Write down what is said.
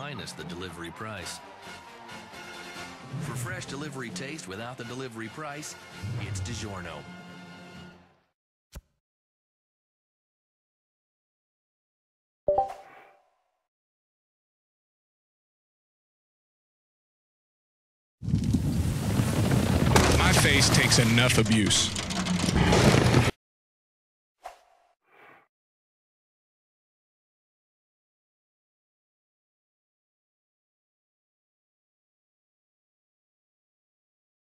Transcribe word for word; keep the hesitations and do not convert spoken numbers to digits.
minus the delivery price. For fresh delivery taste without the delivery price, it's DiGiorno. My face takes enough abuse.